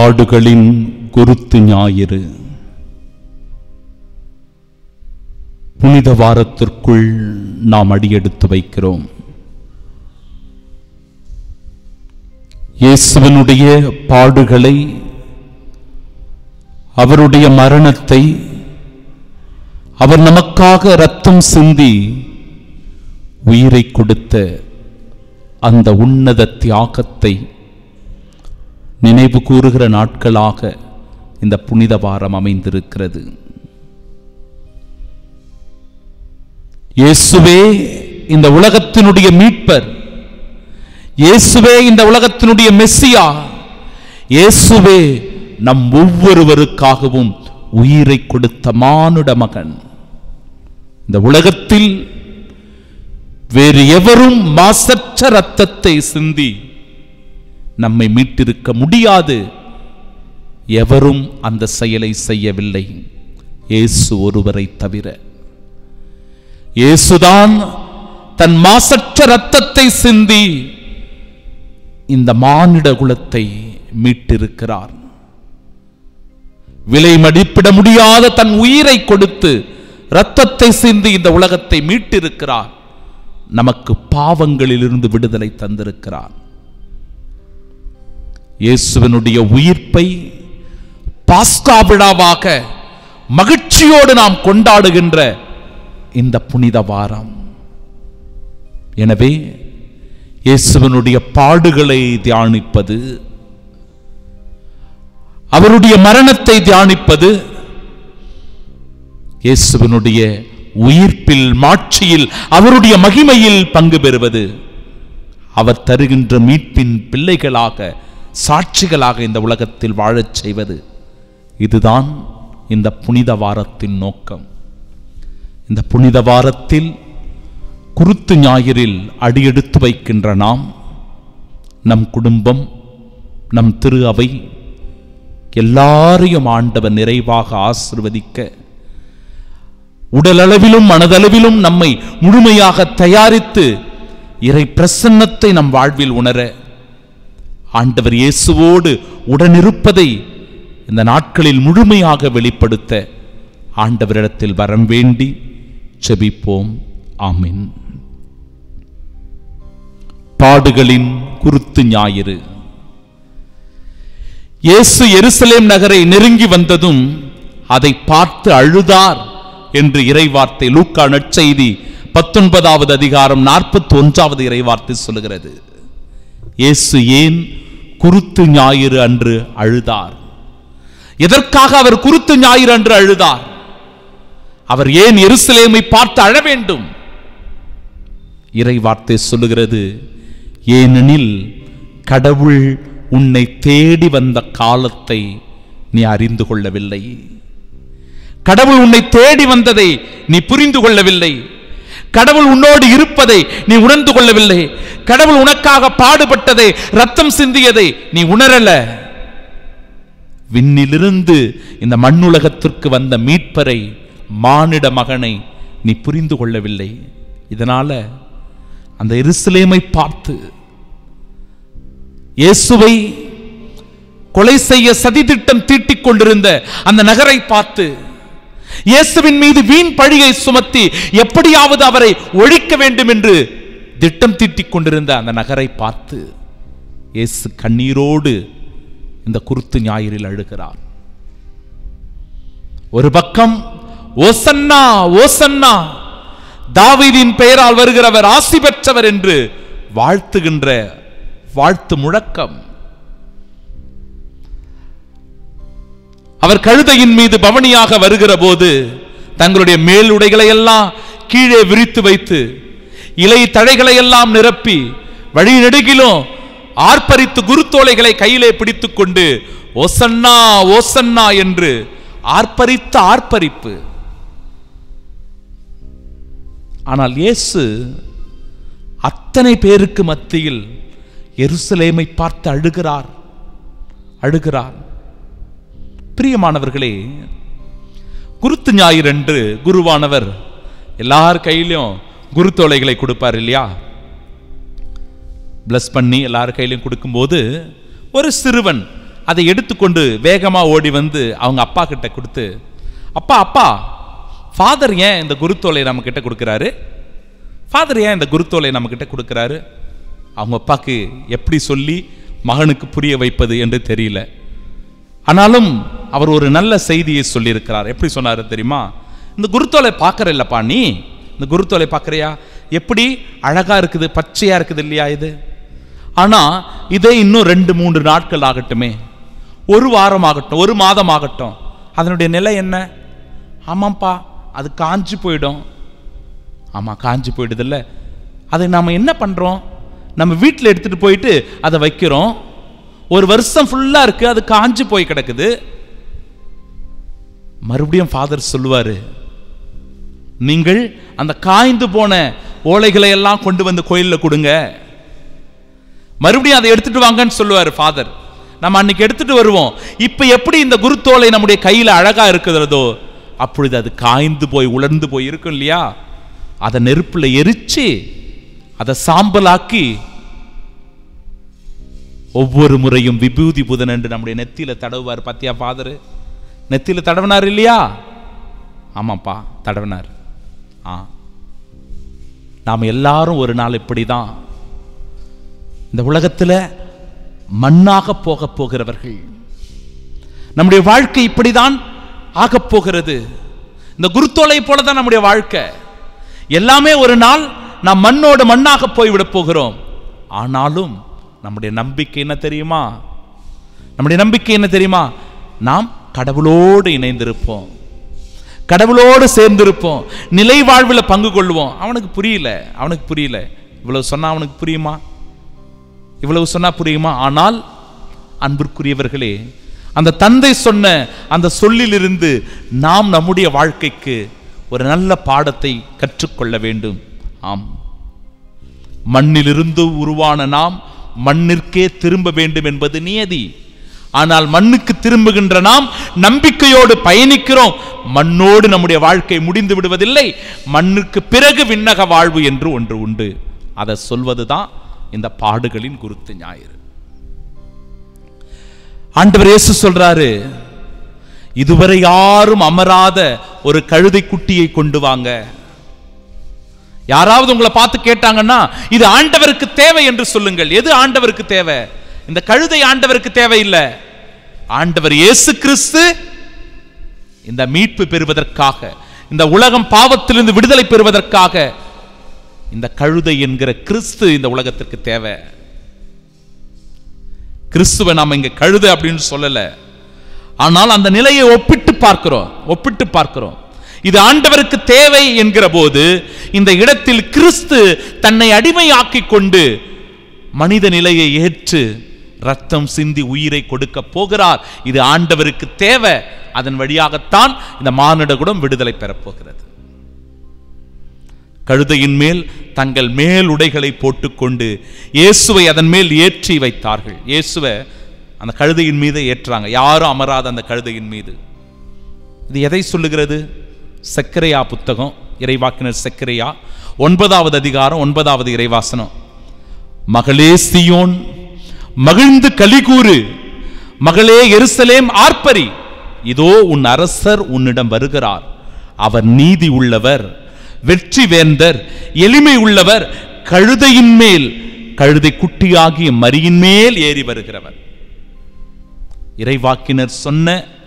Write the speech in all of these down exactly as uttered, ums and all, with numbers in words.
பாடுகளின் குருத்து ஞாயிறு. புனித வாரத்திற்குள் நாம் அடியெடுத்து வைக்கிறோம். இயேசுவினுடைய பாடுகளை, அவருடைய மரணத்தை, அவர் நமக்காக இரத்தம் சிந்தி உயிரை கொடுத்த அந்த உன்னத தியாகத்தை நினைவு கூறுகிற நாட்களாக இந்த புனித வாரம் அமைந்திருக்கிறது. இயேசுவே இந்த உலகத்தினுடைய மீட்பர், இயேசுவே இந்த உலகத்தினுடைய மெஸ்ஸியா, இயேசுவே நம் ஒவ்வொருவருக்காகவும் உயிரை கொடுத்த மானுட மகன். இந்த உலகத்தில் வேறு எவரும் மாசற்ற இரத்தத்தை சிந்தி நம்மை மீட்டிருக்க முடியாது. எவரும் அந்த செயலை செய்யவில்லை, இயேசு ஒருவரை தவிர. இயேசுதான் தன் மாசற்ற இரத்தத்தை சிந்தி இந்த மானிட குலத்தை மீட்டிருக்கிறார். விலை மதிப்பிட முடியாத தன் உயிரை கொடுத்து இரத்தத்தை சிந்தி இந்த உலகத்தை மீட்டிருக்கிறார். நமக்கு பாவங்களிலிருந்து விடுதலை தந்திருக்கிறார். இயேசுவினுடைய உயிர்ப்பை பாஸ்கா விழாவாக மகிழ்ச்சியோடு நாம் கொண்டாடுகின்ற இந்த புனித வாரம். எனவே இயேசுவினுடைய பாடுகளை தியானிப்பது, அவருடைய மரணத்தை தியானிப்பது, இயேசுவினுடைய உயிர்ப்பில், மாட்சியில், அவருடைய மகிமையில் பங்கு பெறுவது, அவர் தருகின்ற மீட்பின் பிள்ளைகளாக, சாட்சிகளாக இந்த உலகத்தில் வாழச் செய்வது, இதுதான் இந்த புனித வாரத்தின் நோக்கம். இந்த புனித வாரத்தில் குருத்து ஞாயிறில் அடியெடுத்து வைக்கின்ற நாம், நம் குடும்பம், நம் திரு அவை எல்லாரையும் ஆண்டவர் நிறைவாக ஆசீர்வதிக்க, உடலளவிலும் மனதளவிலும் நம்மை முழுமையாக தயாரித்து இறை பிரசன்னத்தை நம் வாழ்வில் உணர, ஆண்டவர் இயேசுவோடு உடனிருப்பதை இந்த நாட்களில் முழுமையாக வெளிப்படுத்த ஆண்டவரிடத்தில் வரம் வேண்டி செபிப்போம். ஆமென். பாடுகளின் குருத்து ஞாயிறு. இயேசு எருசலேம் நகரை நெருங்கி வந்ததும் அதை பார்த்து அழுதார் என்று இறைவார்த்தை லூக்கா நற்செய்தி பத்தொன்பதாவது அதிகாரம் நாற்பத்தி ஒன்றாவது இறைவார்த்தை சொல்லுகிறது. இயேசு ஏன் குருத்து ஞாயிறு அன்று அழுதார்? எதற்காக அவர் குருத்து ஞாயிறு அன்று அழுதார்? அவர் ஏன் எருசலேமை பார்த்து அழ வேண்டும்? இறைவார்த்தை சொல்லுகிறது, ஏனெனில் கடவுள் உன்னை தேடி வந்த காலத்தை நீ அறிந்து கொள்ளவில்லை. கடவுள் உன்னை தேடி வந்ததை நீ புரிந்து கொள்ளவில்லை. கடவுள் உன்னோடு இருப்பதை நீ உணர்ந்து கொள்ளவில்லை. கடவுள் உனக்காக பாடுபட்டதை, ரத்தம் சிந்தியதை நீ உணரல. விண்ணிலிருந்து இந்த மண்ணுலகத்திற்கு வந்த மீட்பரை, மானிட மகனை நீ புரிந்து கொள்ளவில்லை. இதனால அந்த எருசலேமை பார்த்து, இயேசுவை கொலை செய்ய சதித்திட்டம் தீட்டிக் கொண்டிருந்த அந்த நகரை பார்த்து, இயேசுவின் மீது வீண் பழியை சுமத்தி எப்படியாவது அவரை ஒழிக்க வேண்டும் என்று திட்டம் தீட்டிக் கொண்டிருந்த அந்த நகரை பார்த்து இயேசு கண்ணீரோடு இந்த குருத்து ஞாயிறில் அழுகிறார். ஒரு பக்கம் ஓசன்னா ஓசன்னா, தாவீதின் பெயரால் வருகிறவர் ஆசி பெற்றவர் என்று வாழ்த்துகின்ற வாழ்த்து முழக்கம். அவர் கழுதையின் மீது பவனியாக வருகிற போது தங்களுடைய மேலுடைகளை எல்லாம் கீழே விரித்து வைத்து, இலை தழைகளை எல்லாம் நிரப்பி, வழி நெடுகிலும் ஆர்ப்பரித்து குருத்தோலைகளை கையிலே பிடித்துக் கொண்டு ஓசன்னா ஓசன்னா என்று ஆர்ப்பரித்த ஆர்ப்பரிப்பு. ஆனால் இயேசு அத்தனை பேருக்கு மத்தியில் எருசலேமை பார்த்து அழுகிறார் அழுகிறார் பிரியமானவர்களே, குருத்து ஞாயிறு அன்று குருவானவர் எல்லார் கையிலும் குருத்தோலைகளை கொடுப்பார் இல்லையா? பிளஸ் பண்ணி எல்லார் கையிலும் கொடுக்கும்போது ஒரு சிறுவன் அதை எடுத்துக்கொண்டு வேகமா ஓடி வந்து அவங்க அப்பா கிட்ட கொடுத்து, அப்பா அப்பா ஃபாதர் ஏன் இந்த குருத்தோலை நம்ம கிட்ட கொடுக்கிறாரு? ஃபாதர் ஏன் இந்த குருத்தோலை நம்ம கிட்ட கொடுக்கிறாரு? அவங்க அப்பாக்கு எப்படி சொல்லி மகனுக்கு புரிய வைப்பது என்று தெரியல. ஆனாலும் அவர் ஒரு நல்ல செய்தியை சொல்லியிருக்கிறார். எப்படி சொன்னாரு தெரியுமா? இந்த குருத்தோலை பார்க்கற இல்லப்பா, நீ இந்த குருத்தோலை பார்க்கறியா? எப்படி அழகா இருக்குது, பச்சையா இருக்குது இல்லையா இது? ஆனா இதே இன்னும் ரெண்டு மூன்று நாட்கள் ஆகட்டுமே, ஒரு வாரம் ஆகட்டும், ஒரு மாதம் ஆகட்டும், அதனுடைய நிலை என்ன? ஆமாப்பா அது காஞ்சி போயிடும். ஆமா காஞ்சி போயிடுதில்ல. அதை நாம என்ன பண்றோம்? நம்ம வீட்டில் எடுத்துட்டு போயிட்டு அதை வைக்கிறோம். ஒரு வருஷம் ஃபுல்லா இருக்கு, அது காஞ்சி போய் கிடக்குது. மறுபடியும் ஃபாதர் சொல்லுவாரு, நீங்கள் அந்த காய்ந்து போன ஓலைகளை எல்லாம் கொண்டு வந்து கோயிலில் கொடுங்க, மறுபடியும் அதை எடுத்துட்டு வாங்கன்னு சொல்லுவாரு ஃபாதர். நம்ம அன்னைக்கு எடுத்துட்டு வருவோம். இப்ப எப்படி இந்த குருத்தோலை நம்முடைய கையில அழகா இருக்குதோ, அப்பொழுது அது காய்ந்து போய் உலர்ந்து போய் இருக்கும் இல்லையா? அதை நெருப்புல எரிச்சு அதை சாம்பலாக்கி ஒவ்வொரு முறையும் விபூதி புதன் என்று நம்முடைய நெத்தியில தடவுவார். பாத்தியா ஃபாதர் நெத்தியில தடவினார் இல்லையா? ஆமாப்பா தடவினார். ஆ நாம் எல்லாரும் ஒரு நாள் இப்படிதான் இந்த உலகத்துல மண்ணாக போக போகிறவர்கள். நம்முடைய வாழ்க்கை இப்படிதான் ஆகப் போகிறது. இந்த குருத்தோலை போலதான் நம்முடைய வாழ்க்கை. எல்லாமே ஒரு நாள் நாம் மண்ணோடு மண்ணாக போய்விட போகிறோம். ஆனாலும் நம்முடைய நம்பிக்கை என்ன தெரியுமா? நம்முடைய நம்பிக்கை என்ன தெரியுமா? நாம் கடவுளோடு இணைந்திருப்போம், கடவுளோடு சேர்ந்திருப்போம், நிலை வாழ்வில் பங்கு கொள்வோம். அவனுக்கு புரியல, அவனுக்கு புரியல. இவ்வளவு சொன்னா அவனுக்கு புரியுமா? இவ்வளவு சொன்னா புரியுமா? ஆனால் அன்பிற்குரியவர்களே, அந்த தந்தை சொன்ன அந்த சொல்லிலிருந்து நாம் நம்முடைய வாழ்க்கைக்கு ஒரு நல்ல பாடத்தை கற்றுக்கொள்ள வேண்டும். ஆம், மண்ணிலிருந்து உருவான நாம் மண்ணிற்கே திரும்ப வேண்டும் என்பது நியதி. ஆனால் மண்ணுக்கு திரும்புகின்ற நாம் நம்பிக்கையோடு பயணிக்கிறோம். மண்ணோடு நம்முடைய வாழ்க்கை முடிந்து விடுவதில்லை. மண்ணுக்கு பிறகு விண்ணக வாழ்வு என்று ஒன்று உண்டு. அதை சொல்வதுதான் இந்த பாடுகளின் குருத்து ஞாயிறு. ஆண்டவர் இயேசு சொல்றாரு, இதுவரை யாரும் அமராத ஒரு கழுதை குட்டியை கொண்டு வாங்க. யாராவது உங்களை பார்த்து கேட்டாங்கன்னா இது ஆண்டவருக்கு தேவை என்று சொல்லுங்கள். எது ஆண்டவருக்கு தேவை? இந்த கழுதை ஆண்டவருக்கு தேவையில்லை. ஆண்டவர் இயேசு கிறிஸ்து இந்த மீட்பு பெறுவதற்காக, இந்த உலகம் பாவத்திலிருந்து விடுதலை பெறுவதற்காக இந்த கழுதை என்கிற கிறிஸ்து இந்த உலகத்திற்கு தேவை. கிறிஸ்துவை நாம இங்க கழுதை அப்படின்னு சொல்லல. ஆனால் அந்த நிலையை ஒப்பிட்டு பார்க்கிறோம், ஒப்பிட்டு பார்க்கிறோம். இது ஆண்டவருக்கு தேவை என்கிற போது இந்த இடத்தில் கிறிஸ்து தன்னை அடிமையாக்கி கொண்டு மனித நிலையை ஏற்று ரத்தம் சிந்தி உயிரை கொடுக்க போகிறார். இது ஆண்டவருக்கு தேவை. அதன் வழியாகத்தான் இந்த மானிடகுலம் விடுதலை பெறப்போகிறது. கழுதையின் மேல் தங்கள் மேல் உடைகளை போட்டுக்கொண்டு இயேசுவை அதன் மேல் ஏற்றி வைத்தார்கள். இயேசுவை அந்த கழுதையின் மீது ஏற்றாங்க. யாரும் அமராத அந்த கழுதையின் மீது. இது எதை சொல்லுகிறது? செக்கரையா புத்தகம், இறைவாக்கினர் செக்கரையா ஒன்பதாவது அதிகாரம் ஒன்பதாவது இறைவாசனம். மகளே சீயோன் மகிழ்ந்து கலிகூறு, மகளே எருசலேம் ஆர்ப்பரி, இதோ உன் அரசர் உன்னிடம் வருகிறார். அவர் நீதி உள்ளவர், வெற்றி வேந்தர், எளிமை உள்ளவர், கழுதையின் மேல், கழுதை குட்டியாகிய மரியின் மேல் ஏறி வருகிறவர். இறைவாக்கினர் சொன்ன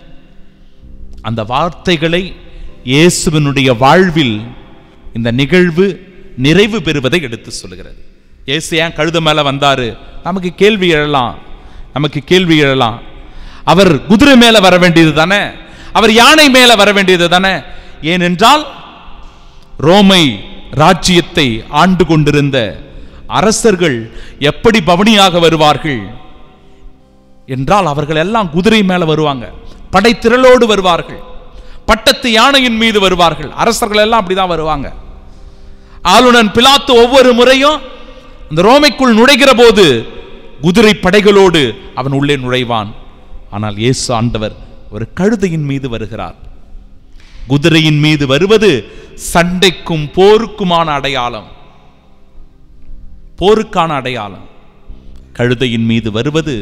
அந்த வார்த்தைகளை இயேசுவினுடைய வாழ்வில் இந்த நிகழ்வு நிறைவு பெறுவதை எடுத்து சொல்லுகிறது. இயேசு ஏன் கழுதை மேல வந்தாரு? நமக்கு கேள்வி எழலாம், நமக்கு கேள்வி எழலாம். அவர் குதிரை மேல வர வேண்டியது தானே, அவர் யானை மேல வர வேண்டியது தானே. ஏனென்றால் ரோமை ராஜ்யத்தை ஆண்டு கொண்டிருந்த அரசர்கள் எப்படி பவனியாக வருவார்கள் என்றால் அவர்கள் எல்லாம் குதிரை மேல வருவாங்க, படைத்திரளோடு வருவார்கள், பட்டத்து யானையின் மீது வருவார்கள். அரசர்கள் எல்லாம் அப்படிதான் வருவாங்க. ஆளுநன் பிலாத்து ஒவ்வொரு முறையும் இந்த ரோமைக்குள் நுழைகிற போது குதிரை படைகளோடு அவன் உள்ளே நுழைவான். ஆனால் இயேசு ஆண்டவர் ஒரு கழுதையின் மீது வருகிறார். குதிரையின் மீது வருவது சண்டைக்கும் போருக்குமான அடையாளம், போருக்கான அடையாளம். கழுதையின் மீது வருவது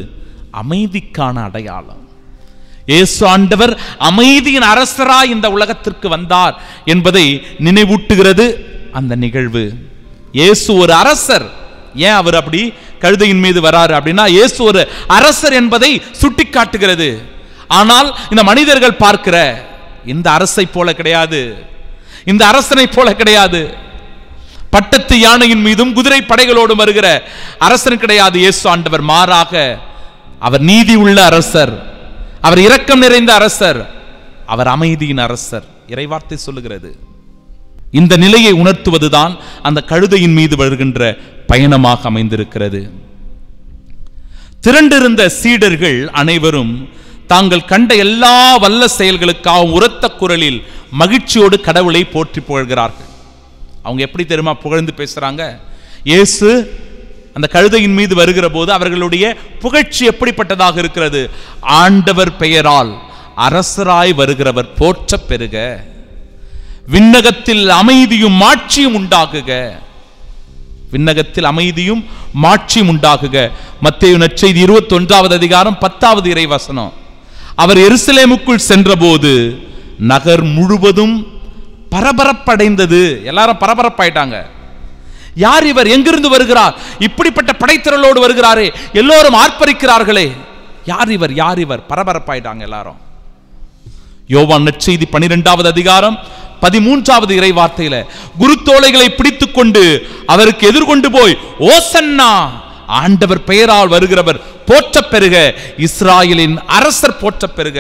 அமைதிக்கான அடையாளம். இயேசு ஆண்டவர் அமைதியின் அரசராய் இந்த உலகத்திற்கு வந்தார் என்பதை நினைவூட்டுகிறது அந்த நிகழ்வு. இயேசு ஒரு அரசர். ஏன் அவர் அப்படி கழுதையின் மீது வராரு அப்படின்னா, இயேசு ஒரு அரசர் என்பதை சுட்டி காட்டுகிறது. ஆனால் இந்த மனிதர்கள் பார்க்கிற இந்த அரசை போல கிடையாது, இந்த அரசனை போல கிடையாது. பட்டத்து யானையின் மீதும் குதிரை படைகளோடும் வருகிற அரசன் கிடையாது இயேசு ஆண்டவர். மாறாக அவர் நீதி உள்ள அரசர், அவர் இரக்கம் நிறைந்த அரசர், அவர் அமைதியின் அரசர். இறைவார்த்தை சொல்லுகிறது. இந்த நிலையை உணர்த்துவதுதான் அந்த கழுதையின் மீது வருகின்ற பயணமாக அமைந்திருக்கிறது. திரண்டிருந்த சீடர்கள் அனைவரும் தாங்கள் கண்ட எல்லா வல்ல செயல்களுக்காக உரத்த குரலில் மகிழ்ச்சியோடு கடவுளை போற்றி புகழ்கிறார்கள். அவங்க எப்படி தெரியுமா புகழ்ந்து பேசுறாங்க? இயேசு அந்த கழுதையின் மீது வருகிற போது அவர்களுடைய புகழ்ச்சி எப்படிப்பட்டதாக இருக்கிறது? ஆண்டவர் பெயரால் அரசராய் வருகிறவர் போற்ற பெறுக, விண்ணகத்தில் அமைதியும் மாட்சியும் உண்டாகுக, விண்ணகத்தில் அமைதியும் மாட்சியும் உண்டாகுக. மத்தேயு நற்செய்தி இருபத்தி ஒன்றாவது அதிகாரம் பத்தாவது இறைவசனம். அவர் எருசலேமுக்குள் சென்ற போது நகர் முழுவதும் பரபரப்படைந்தது. எல்லாரும் பரபரப்பாயிட்டாங்க. யார் இவர்? எங்கிருந்து வருகிறார்? இப்படிப்பட்ட படைத்திரளோடு வருகிறாரே, எல்லோரும் ஆர்ப்பரிக்கிறார்களே, யார் இவர்? யார் இவர்? பரபரப்பாயிட்டாங்க எல்லாரும். யோவான் நற்செய்தி பனிரெண்டாவது அதிகாரம் பதிமூன்றாவது இறை வார்த்தையில குருத்தோலைகளை பிடித்துக் கொண்டு அவருக்கு எதிர்கொண்டு போய் ஓசன்னா, ஆண்டவர் பெயரால் வருகிறவர் போற்ற பெறுக, இஸ்ராயலின் அரசர் போற்ற பெறுக.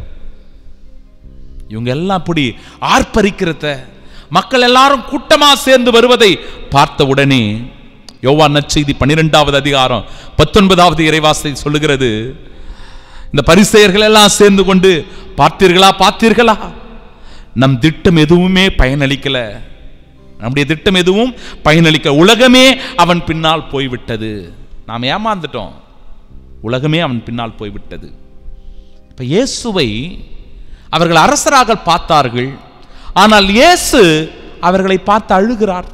இவங்க எல்லாம் அப்படி ஆர்ப்பரிக்கிறத, மக்கள் எல்லாரும் கூட்டமா சேர்ந்து வருவதை பார்த்த உடனே யோவான் நற்செய்தி பன்னிரெண்டாவது அதிகாரம் பத்தொன்பதாவது இறைவார்த்தை சொல்லுகிறது, இந்த பரிசேயர்கள் எல்லாம் சேர்ந்து கொண்டு, பார்த்தீர்களா பார்த்தீர்களா, நம் திட்டம் எதுவுமே பயனளிக்கல, நம்முடைய திட்டம் எதுவும் பயனளிக்க, உலகமே அவன் பின்னால் போய்விட்டது, நாம் ஏமாந்துட்டோம், உலகமே அவன் பின்னால் போய்விட்டது. இப்ப இயேசுவை அவர்கள் அரசராக பார்த்தார்கள், ஆனால் இயேசு அவர்களை பார்த்து அழுகிறார்.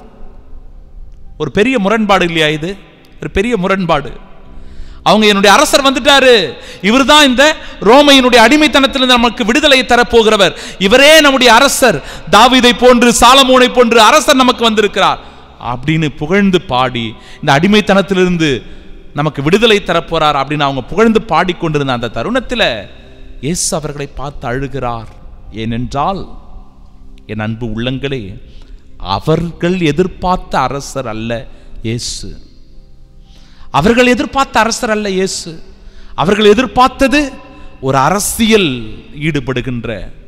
ஒரு பெரிய முரண்பாடு இல்லையா இது? ஒரு பெரிய முரண்பாடு. அவங்க என்னுடைய அரசர் வந்துட்டாரு, இவர் தான் இந்த ரோமையினுடைய அடிமைத்தனத்திலிருந்து நமக்கு விடுதலை தரப்போகிறவர், இவரே நம்முடைய அரசர், தாவீதை போன்று சாலமோனை போன்று அரசர் நமக்கு வந்திருக்கிறார் அப்படின்னு புகழ்ந்து பாடி இந்த அடிமைத்தனத்திலிருந்து நமக்கு விடுதலை தரப்போறார் அப்படின்னு அவங்க புகழ்ந்து பாடிக்கொண்டிருந்த அந்த தருணத்தில் இயேசு அவர்களை பார்த்து அழுகிறார். ஏனென்றால் என் அன்பு உள்ளங்களே, அவர்கள் எதிர்பார்த்த அரசர் அல்ல இயேசு. அவர்கள் எதிர்பார்த்த அரசர் அல்ல இயேசு. அவர்கள் எதிர்பார்த்தது ஒரு அரசியல் ஈடுபடுகின்ற,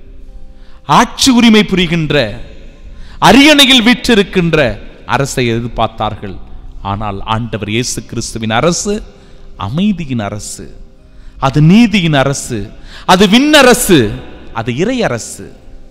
ஆட்சி உரிமை புரிகின்ற, அரியணையில் வீற்றிருக்கின்ற அரசை எதிர்பார்த்தார்கள். ஆனால் ஆண்டவர் இயேசு கிறிஸ்துவின் அரசு அமைதியின் அரசு, அது நீதியின் அரசு, அது விண்ணரசு, அது இறை அரசு.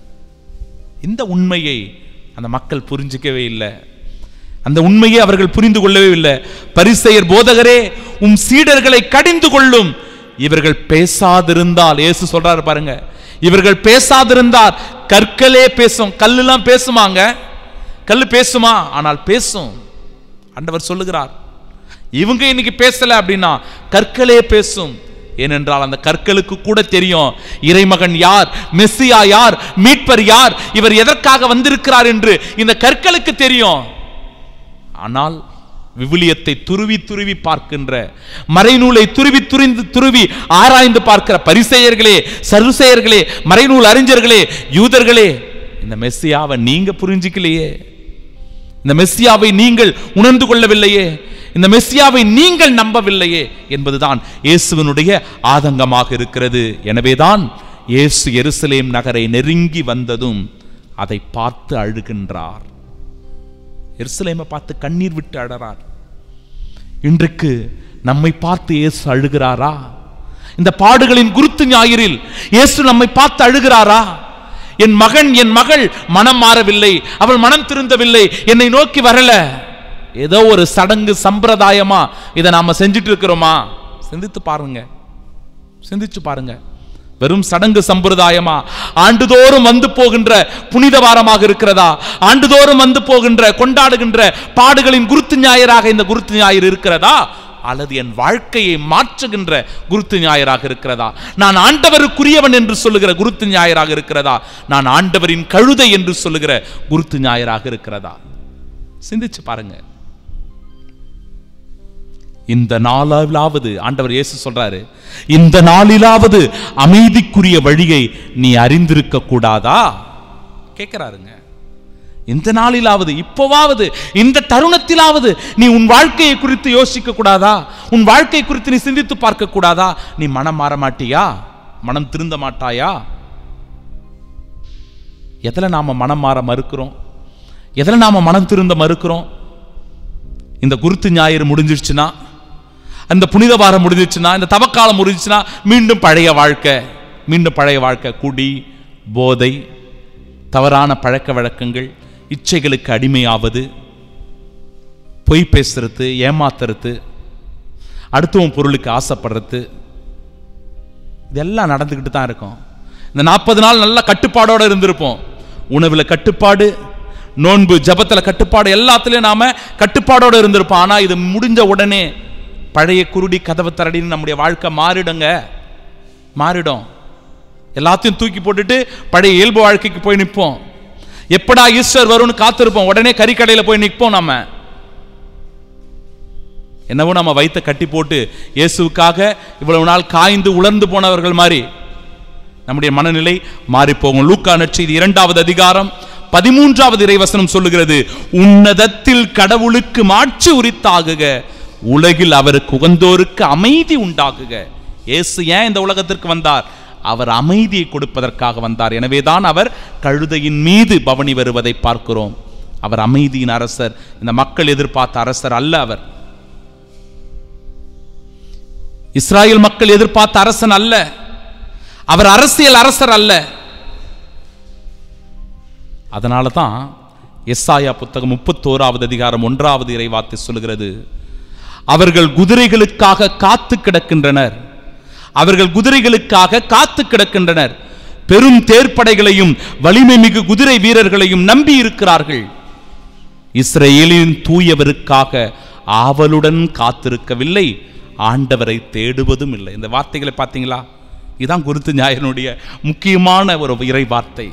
இந்த உண்மையை அந்த மக்கள் புரிஞ்சிக்கவே இல்லை. அந்த உண்மையை அவர்கள் புரிந்து கொள்ளவே இல்லை. பரிசேயர், போதகரே, உம் சீடர்களை கடிந்து கொள்ளும், இவர்கள் பேசாதிருந்தால், இயேசு சொல்றாரு பாருங்க, இவர்கள் பேசாதிருந்தால் கற்களே பேசும். கல்லுலாம் பேசுமாங்க? கல்லு பேசுமா? ஆனால் பேசும். ஆண்டவர் சொல்லுகிறார், இவங்க இன்னைக்கு பேசல அப்படின்னா கற்களே பேசும். ஏனென்றால் அந்த கற்களுக்கு கூட தெரியும் இறைமகன் யார், மெஸ்ஸியா யார், மீட்பர் யார், இவர் எதற்காக வந்திருக்கிறார் என்று இந்த கற்களுக்கு தெரியும். ஆனால் விவிலியத்தை துருவி துருவி பார்க்கின்ற, மறைநூலை துருவி துரிந்து துருவி ஆராய்ந்து பார்க்கிற பரிசேயர்களே, சதுசேயர்களே, மறைநூல் அறிஞர்களே, யூதர்களே, இந்த மெஸ்ஸியாவை நீங்க புரிஞ்சிக்கலையே, இந்த மெஸ்ஸியாவை நீங்கள் உணர்ந்து கொள்ளவில்லையே, இந்த மெஸ்ஸியாவை நீங்கள் நம்பவில்லையே என்பதுதான் இயேசுவினுடைய ஆதங்கமாக இருக்கிறது. எனவேதான் இயேசு எருசலேம் நகரை நெருங்கி வந்ததும் அதை பார்த்து அழுகின்றார். எருசலேமை பார்த்து கண்ணீர் விட்டு அழறார். இன்றைக்கு நம்மை பார்த்து இயேசு அழுகிறாரா? இந்த பாடுகளின் குருத்து ஞாயிறில் இயேசு நம்மை பார்த்து அழுகிறாரா? என் மகன், என் மகள் மனம் மாறவில்லை, அவள் மனம் திருந்தவில்லை, என்னை நோக்கி வரல, ஏதோ ஒரு சடங்கு சம்பிரதாயமா இதை நாம செஞ்சுட்டு இருக்கிறோமா? சிந்தித்து பாருங்க, சிந்திச்சு பாருங்க. வெறும் சடங்கு சம்பிரதாயமா? ஆண்டுதோறும் வந்து போகின்ற புனித வாரமாக இருக்கிறதா? ஆண்டுதோறும் வந்து போகின்ற, கொண்டாடுகின்ற பாடுகளின் குருத்து ஞாயிறாக இந்த குருத்து ஞாயிறு இருக்கிறதா? அல்லது என் வாழ்க்கையை மாற்றுகின்ற குருத்து ஞாயிறாக இருக்கிறதா? நான் ஆண்டவருக்குரியவன் என்று சொல்லுகிற குருத்து ஞாயிறாக இருக்கிறதா? நான் ஆண்டவரின் கழுதை என்று சொல்லுகிற குருத்து ஞாயிறாக இருக்கிறதா? சிந்திச்சு பாருங்க. இந்த நாளிலாவது ஆண்டவர் இயேசு சொல்றாரு, இந்த நாளிலாவது அமைதிக்குரிய வழியை நீ அறிந்திருக்க கூடாதா கேட்கிறாருங்க. இந்த நாளிலாவது, இப்போவாவது, இந்த தருணத்திலாவது நீ உன் வாழ்க்கையை குறித்து யோசிக்க கூடாதா? உன் வாழ்க்கை குறித்து நீ சிந்தித்து பார்க்க கூடாதா? நீ மனம் மாற மாட்டியா? மனம் திருந்த மாட்டாயா? எதுல நாம மனம் மாற மறுக்கிறோம்? எதுல நாம மனம் திருந்த மறுக்கிறோம்? இந்த குருத்து ஞாயிறு முடிஞ்சிருச்சுன்னா, அந்த புனித வாரம் முடிஞ்சிருச்சுன்னா, இந்த தவக்காலம் முடிஞ்சிச்சுன்னா மீண்டும் பழைய வாழ்க்கை, மீண்டும் பழைய வாழ்க்கை. குடி, போதை, தவறான பழக்க வழக்கங்கள், இச்சைகளுக்கு அடிமையாவது, பொய் பேசுறது, ஏமாத்துறது, அடுத்தவன் பொருளுக்கு ஆசைப்படுறது, இதெல்லாம் நடந்துக்கிட்டு தான் இருக்கும். இந்த நாற்பது நாள் நல்ல கட்டுப்பாடோடு இருந்திருப்போம். உணவுல கட்டுப்பாடு, நோன்பு ஜபத்தில் கட்டுப்பாடு, எல்லாத்துலேயும் நாம கட்டுப்பாடோடு இருந்திருப்போம். ஆனால் இது முடிஞ்ச உடனே பழைய குருடி கதவை தரடின்னு நம்முடைய வாழ்க்கை மாறிடுங்க, மாறிடும். எல்லாத்தையும் தூக்கி போட்டுட்டு பழைய இயல்பு வாழ்க்கைக்கு போய் நிற்போம். எப்படா ஈஸ்டர் வரும்னு காத்திருப்போம். உடனே கறிக்கடையில் போய் நிற்போம். நம்ம என்னவோ நம்ம வைத்த கட்டி போட்டு இயேசுவுக்காக இவ்வளவு நாள் காய்ந்து உலர்ந்து போனவர்கள் மாதிரி நம்முடைய மனநிலை மாறி போகும். லூக்கா நற்செய்தி இரண்டாவது அதிகாரம் பதிமூன்றாவது இறைவசனம் சொல்லுகிறது, உன்னதத்தில் கடவுளுக்கு மாட்சி உரித்தாகுக, உலகில் அவருக்கு உகந்தோருக்கு அமைதி உண்டாகுக. இயேசு ஏன் இந்த உலகத்திற்கு வந்தார்? அவர் அமைதியை கொடுப்பதற்காக வந்தார். எனவேதான் அவர் கழுதையின் மீது பவனி வருவதை பார்க்கிறோம். அவர் அமைதியின் அரசர், இந்த மக்கள் எதிர்பார்த்த அரசர் அல்ல. அவர் இஸ்ராயேல் மக்கள் எதிர்பார்த்த அரசன் அல்ல. அவர் அரசியல் அரசர் அல்ல. அதனால தான் எசாயா புத்தகம் முப்பத்தோராவது அதிகாரம் ஒன்றாவது இறைவார்த்தை சொல்லுகிறது, அவர்கள் குதிரைகளுக்காக காத்து கிடக்கின்றனர், அவர்கள் குதிரைகளுக்காக காத்து கிடக்கின்றனர், பெரும் தேர்ப்படைகளையும் வலிமை மிகு குதிரை வீரர்களையும் நம்பி இருக்கிறார்கள். இஸ்ரவேலின் தூயவருக்காக ஆவலுடன் காத்திருக்கவில்லை, ஆண்டவரை தேடுவதும் இல்லை. இந்த வார்த்தைகளை பார்த்தீங்களா? இதுதான் குருத்து ஞாயிறினுடைய முக்கியமான ஒரு இறை வார்த்தை.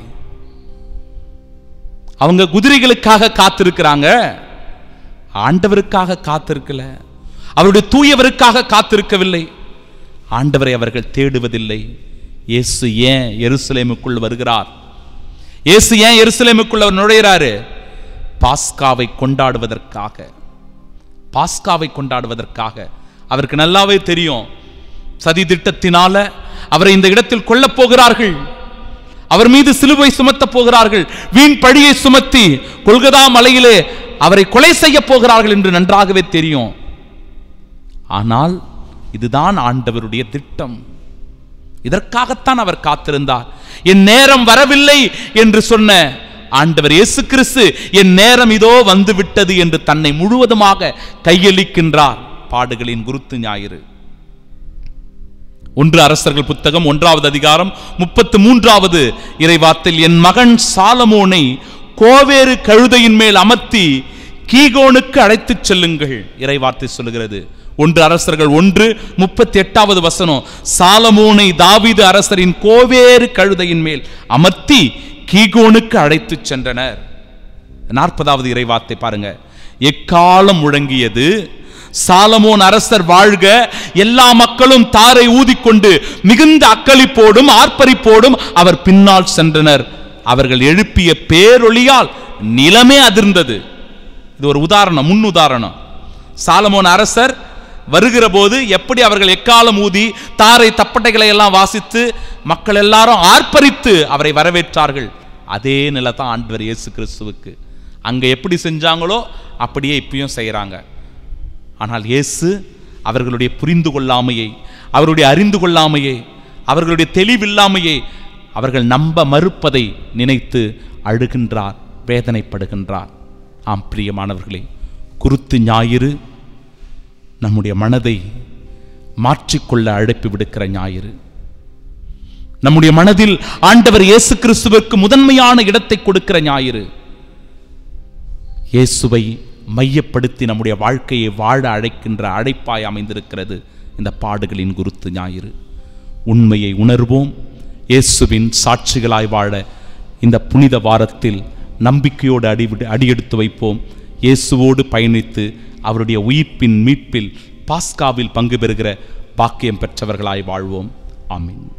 அவங்க குதிரைகளுக்காக காத்திருக்கிறாங்க, ஆண்டவருக்காக காத்திருக்கல, அவருடைய தூயவருக்காக காத்திருக்கவில்லை, ஆண்டவரை அவர்கள் தேடுவதில்லை. இயேசு ஏன் எருசலேமுக்குள் வருகிறார்? இயேசு ஏன் எருசலேமுக்குள் அவர் நுழைகிறாரு? பாஸ்காவை கொண்டாடுவதற்காக. பாஸ்காவை கொண்டாடுவதற்காக. அவருக்கு நல்லாவே தெரியும், சதி திட்டத்தினால அவரை இந்த இடத்தில் கொல்லப் போகிறார்கள், அவர் மீது சிலுவை சுமத்த போகிறார்கள், வீண் பழியை சுமத்தி கொல்கதா மலையிலே அவரை கொலை செய்ய போகிறார்கள் என்று நன்றாகவே தெரியும். ஆனால் இதுதான் ஆண்டவருடைய திட்டம். இதற்காகத்தான் அவர் காத்திருந்தார். என் நேரம் வரவில்லை என்று சொன்ன ஆண்டவர் இயேசு கிறிஸ்து என் நேரம் இதோ வந்து விட்டது என்று தன்னை முழுவதுமாக கையளிக்கின்றார். பாடுகளின் குருத்து ஞாயிறு. ஒன்று அரசர்கள் புத்தகம் ஒன்றாவது அதிகாரம் முப்பத்து மூன்றாவது இறைவார்த்தையில், என் மகன் சாலமோனை கோவேறு கழுதையின் மேல் அமர்த்தி கீகோனுக்கு அழைத்துச் செல்லுங்கள் இறைவார்த்தை சொல்லுகிறது. ஒன்று அரசர்கள் ஒன்று முப்பத்தி எட்டாவது வசனம், சாலமோனை தாவீது அரசரின் கோவேறு கழுதையின் மேல் அமர்த்தி கீகோனுக்கு அழைத்துச் சென்றனர். நாற்பதாவது இறைவார்த்தை பாருங்க, எக்காலம் முழங்கியது, சாலமோன் அரசர் வாழ்க, எல்லா மக்களும் தாரை ஊதிக்கொண்டு மிகுந்த அக்களிப்போடும் ஆர்ப்பரிப்போடும் அவர் பின்னால் சென்றனர். அவர்கள் எழுப்பிய பேரொளியால் நிலமே அதிர்ந்தது. இது ஒரு உதாரணம், முன் உதாரணம். சாலமோன் அரசர் வருகிற போது எப்படி அவர்கள் எக்காலம் ஊதி தாரை தப்பட்டைகளை எல்லாம் வாசித்து மக்கள் எல்லாரும் ஆர்ப்பரித்து அவரை வரவேற்றார்கள், அதே நிலை தான் ஆண்டவர் இயேசு கிறிஸ்துவுக்கு. அங்க எப்படி செஞ்சாங்களோ அப்படியே இப்பயும் செய்யறாங்க. ஆனால் இயேசு அவர்களுடைய புரிந்து கொள்ளாமையை, அவருடைய அறிந்து கொள்ளாமையை, அவர்களுடைய தெளிவில்லாமையை, அவர்கள் நம்ப மறுப்பதை நினைத்து அழுகின்றார், வேதனைப்படுகின்றார். ஆம் பிரியமானவர்களே, குருத்து ஞாயிறு நம்முடைய மனதை மாற்றிக்கொள்ள அழைப்பு விடுக்கிற ஞாயிறு. நம்முடைய மனதில் ஆண்டவர் இயேசு கிறிஸ்துவுக்கு முதன்மையான இடத்தை கொடுக்கிற ஞாயிறு. இயேசுவை மையப்படுத்தி நம்முடைய வாழ்க்கையை வாழ அழைக்கின்ற அழைப்பாய் அமைந்திருக்கிறது இந்த பாடுகளின் குருத்து ஞாயிறு. உண்மையை உணர்வோம். இயேசுவின் சாட்சிகளாய் வாழ இந்த புனித வாரத்தில் நம்பிக்கையோடு அடி அடியெடுத்து வைப்போம். இயேசுவோடு பயணித்து அவருடைய உயிர்ப்பின் மீட்பில் பாஸ்காவில் பங்கு பெறுகிற பாக்கியம் பெற்றவர்களாய் வாழ்வோம். ஆமீன்.